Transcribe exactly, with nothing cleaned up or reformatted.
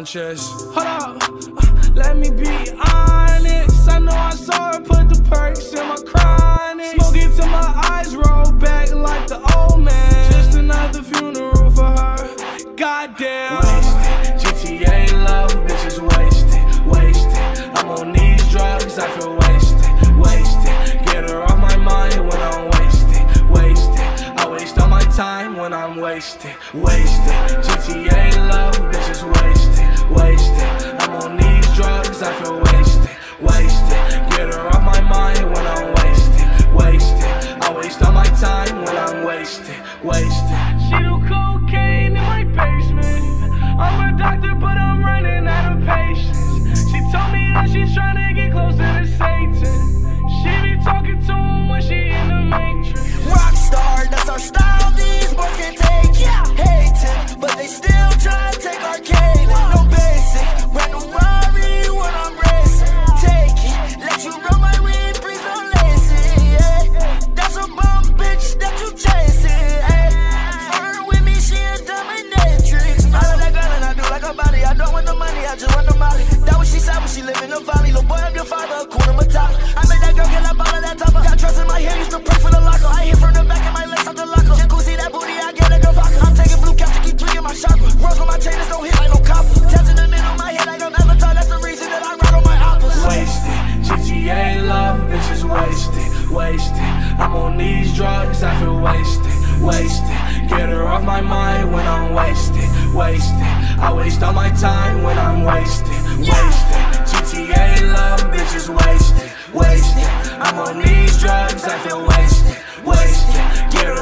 conscious. Hold up, let me be honest. I know I saw her put the perks in my chronic. Smoking till my eyes roll back like the old man. Just another funeral for her. Goddamn. Wasted, G T A love, bitches wasted, wasted. I'm on these drugs, I feel wasted, wasted. Get her off my mind when I'm wasted, wasted. I waste all my time when I'm wasted, wasted. G T A love, bitches wasted, wasted. I'm on these drugs, I feel wasted, wasted. Get her off my mind when I'm wasted, wasted. I waste all my time when I'm wasted, wasted. She do cocaine in my basement. I'm a doctor, but I'm running out of patience. She told me that she's trying to get closer to Satan. She be talking to him when she in the matrix. Rockstar, that's our style, these boys can take it. Yeah. Hating, but they still try to take our cake. No basic, brand new Rari when I'm racing. Take it, let you run my weed, please don't lace it. Yeah. That's a bum bitch that you chasing. Hey. Flirt with me, she a dominatrix. I love that girl and I do like her body. I don't want the money, I just want the molly. That what she said when she live in the valley. Little boy, I'm your father, Kuna Matata. I made that girl get up out of that topper. Got trust in my hair, used to pray for the locker. I hit from the back of my legs off the locker. Jacuzzi, that booty, I get like a vodka. I'm taking blue caps to keep tweaking my chakra. Rose on my chain, this don't hit like no copper. Tats in the middle of my head like I'm Avatar. That's the reason that I ride on my oppas. Wasted, G T A love, bitches wasted, wasted. I'm on these drugs, I feel wasted, wasted. Get her off my mind when I'm wasted, wasted. I waste all my time when I'm wasted, wasted. G T A love, bitches wasted, wasted. I'm on these drugs, I feel wasted, wasted. Get her